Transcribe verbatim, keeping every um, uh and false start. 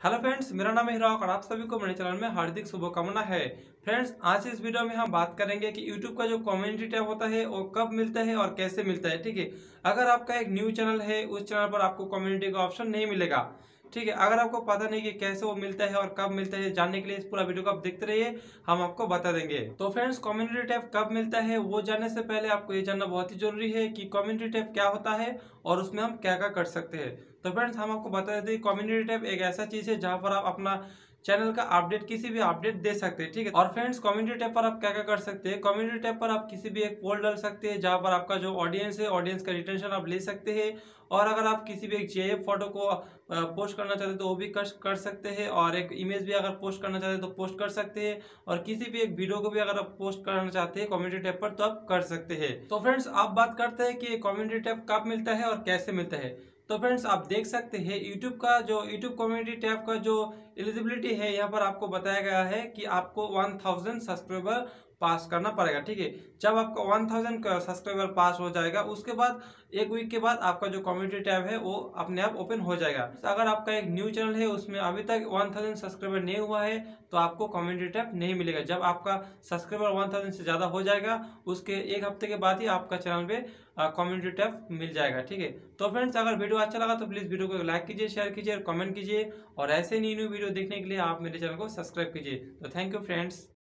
Hello friends, मेरा नाम है हिराक और आप सभी को मेरे चैनल में हार्दिक शुभकामना है। फ्रेंड्स, आज इस वीडियो में हम बात करेंगे कि यूट्यूब का जो कम्युनिटी टैब होता है वो कब मिलता है और कैसे मिलता है। ठीक है, अगर आपका एक न्यू चैनल है, उस चैनल पर आपको कम्युनिटी का ऑप्शन नहीं मिलेगा। ठीक है, अगर आपको पता नहीं कि कैसे वो मिलता है और कब मिलता है, जानने के लिए इस पूरा वीडियो को आप देखते रहिए, हम आपको बता देंगे। तो फ्रेंड्स, कम्युनिटी टैब कब मिलता है वो जानने से पहले आपको ये जानना बहुत ही जरूरी है कि कम्युनिटी टैब क्या होता है और उसमें हम क्या क्या कर सकते हैं। तो फ्रेंड्स, हम आपको बता देते हैं कम्युनिटी टैब एक ऐसा चीज है जहां पर आप अपना चैनल का अपडेट किसी भी अपडेट दे सकते हैं। ठीक है, और फ्रेंड्स, कम्युनिटी टैब पर आप क्या क्या कर सकते हैं। कम्युनिटी टैब पर आप किसी भी एक पोल डाल सकते हैं जहां पर आपका जो ऑडियंस है, ऑडियंस का रिटेंशन आप ले सकते हैं। और अगर आप किसी भी एक जीआईएफ फोटो को पोस्ट करना चाहते हैं तो वो भी कर, कर सकते हैं। और एक इमेज भी अगर पोस्ट करना चाहते हैं तो पोस्ट कर सकते हैं। और किसी भी एक वीडियो को भी अगर आप पोस्ट करना चाहते हैं कम्युनिटी टैब पर तो आप कर सकते हैं। तो फ्रेंड्स, आप बात करते हैं कि कम्युनिटी टैब कब मिलता है और कैसे मिलता है। तो फ्रेंड्स, आप देख सकते हैं यूट्यूब का जो यूट्यूब कम्युनिटी टैब का जो एलिजिबिलिटी है, यहाँ पर आपको बताया गया है कि आपको वन थाउजेंड सब्सक्राइबर पास करना पड़ेगा। ठीक है, जब आपका वन थाउजेंड सब्सक्राइबर पास हो जाएगा उसके बाद एक वीक के बाद आपका जो कम्युनिटी टैब है वो अपने आप ओपन हो जाएगा। अगर आपका एक न्यू चैनल है, उसमें अभी तक वन थाउजेंड सब्सक्राइबर नहीं हुआ है तो आपको कम्युनिटी टैब नहीं मिलेगा। जब आपका सब्सक्राइबर वन थाउजेंड से ज़्यादा हो जाएगा उसके एक हफ्ते के बाद ही आपका चैनल पे कम्युनिटी टैब मिल जाएगा। ठीक है, तो फ्रेंड्स, अगर वीडियो अच्छा लगा तो प्लीज़ वीडियो को लाइक कीजिए, शेयर कीजिए और कमेंट कीजिए। और ऐसे न्यू न्यू वीडियो देखने के लिए आप मेरे चैनल को सब्सक्राइब कीजिए। तो थैंक यू फ्रेंड्स।